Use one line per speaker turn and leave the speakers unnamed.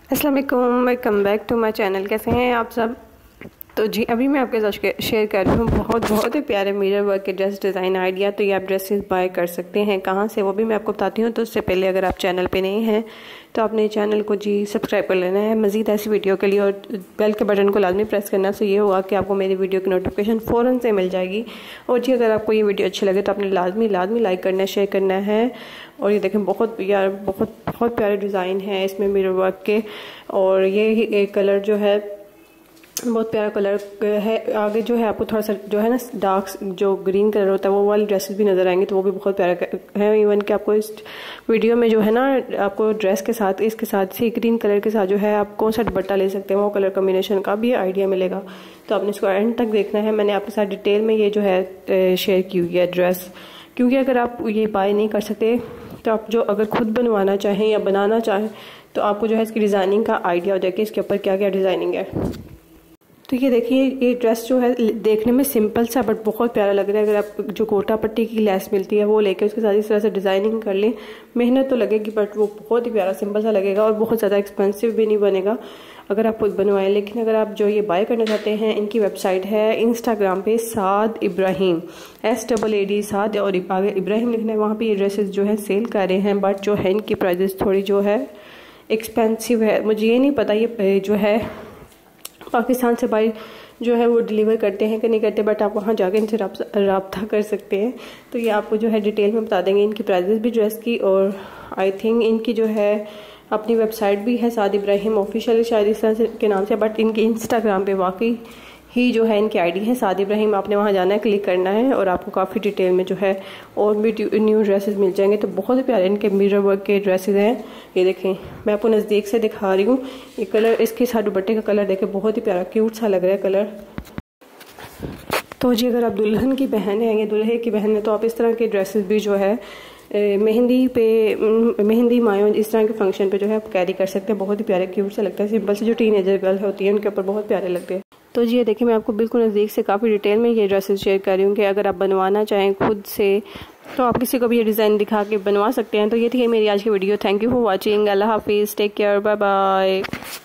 अस्सलाम वालेकुम, welcome back to my channel. कैसे हैं आप सब? तो जी अभी मैं आपके साथ शेयर कर रही हूँ बहुत ही प्यारे मिरर वर्क के ड्रेस डिज़ाइन आइडिया। तो ये आप ड्रेसेस बाय कर सकते हैं कहाँ से, वो भी मैं आपको बताती हूँ। तो उससे पहले अगर आप चैनल पे नए हैं तो आपने चैनल को जी सब्सक्राइब कर लेना है मज़ीद ऐसी वीडियो के लिए, और बेल के बटन को लाजमी प्रेस करना। से ये होगा कि आपको मेरी वीडियो की नोटिफिकेशन फ़ौरन से मिल जाएगी। और जी अगर आपको ये वीडियो अच्छी लगे तो आपने लाजमी लाइक करना है, शेयर करना है। और ये देखें बहुत प्यारे डिज़ाइन है इसमें मिरर वर्क के। और ये एक कलर जो है बहुत प्यारा कलर है। आगे जो है आपको थोड़ा सा जो है ना डार्क जो ग्रीन कलर होता है वो वाली ड्रेसेस भी नज़र आएंगी, तो वो भी बहुत प्यारा है। इवन कि आपको इस वीडियो में जो है ना आपको ड्रेस के साथ इसके साथ ही ग्रीन कलर के साथ जो है आप कौन सा दुपट्टा ले सकते हैं वो कलर कॉम्बिनेशन का भी आइडिया मिलेगा। तो आपने इसको एंड तक देखना है। मैंने आपके साथ डिटेल में ये जो है शेयर की हुई है ड्रेस, क्योंकि अगर आप ये बाय नहीं कर सकते तो आप जो अगर खुद बनवाना चाहें या बनाना चाहें तो आपको जो है इसकी डिज़ाइनिंग का आइडिया हो जाएगा इसके ऊपर क्या क्या डिज़ाइनिंग है। तो ये देखिए ये ड्रेस जो है देखने में सिंपल सा बट बहुत प्यारा लग रहा है। अगर आप जो गोटा पट्टी की लेस मिलती है वो लेके उसके साथ इस तरह से डिज़ाइनिंग कर लें, मेहनत तो लगेगी बट वो बहुत ही प्यारा सिंपल सा लगेगा और बहुत ज़्यादा एक्सपेंसिव भी नहीं बनेगा अगर आप खुद बनवाएं। लेकिन अगर आप जो ये बाय करना चाहते हैं, इनकी वेबसाइट है इंस्टाग्राम पे साद इब्राहिम SAAD साद और आगे इब्राहिम लिखना है। वहाँ पे ये ड्रेसेस जो है सेल कर रहे हैं, बट जो है इनकी प्राइजेस थोड़ी जो है एक्सपेंसिव है। मुझे ये नहीं पता ये जो है पाकिस्तान से बाई जो है वो डिलीवर करते हैं कि नहीं करते, बट आप वहाँ जाकर इनसे रब्ता कर सकते हैं। तो ये आपको जो है डिटेल में बता देंगे इनकी प्राइजेस भी ड्रेस की। और आई थिंक इनकी जो है अपनी वेबसाइट भी है साद इब्राहिम ऑफिशियल शायद इस तरह के नाम से, बट इनके इंस्टाग्राम पे वाकई ही जो है इनकी आईडी है साद इब्राहिम। आपने वहाँ जाना है, क्लिक करना है और आपको काफ़ी डिटेल में जो है और भी न्यू ड्रेसेस मिल जाएंगे। तो बहुत ही प्यारे इनके मिरर वर्क के ड्रेसेस हैं। ये देखें मैं आपको नज़दीक से दिखा रही हूँ। ये कलर इसके साथ दुपट्टे का कलर देखें बहुत ही प्यारा क्यूट सा लग रहा है कलर। तो जी अगर आप दुल्हन की बहन है या दूल्हे की बहन है तो आप इस तरह के ड्रेसेस भी जो है मेहंदी मायों इस तरह के फंक्शन पे जो है आप कैरी कर सकते हैं। बहुत ही प्यारे क्यूट से लगता है। सिंपल से जो टीनेजर गर्ल होती है उनके ऊपर बहुत प्यारे लगते हैं। तो जी ये देखिए मैं आपको बिल्कुल नज़दीक से काफ़ी डिटेल में ये ड्रेसेस शेयर कर रही हूँ कि अगर आप बनवाना चाहें खुद से तो आप किसी को भी ये डिज़ाइन दिखा के बनवा सकते हैं। तो ये थी मेरी आज की video. Thank you for watching. अल्लाह हाफिज़, टेक केयर, बाय बाय।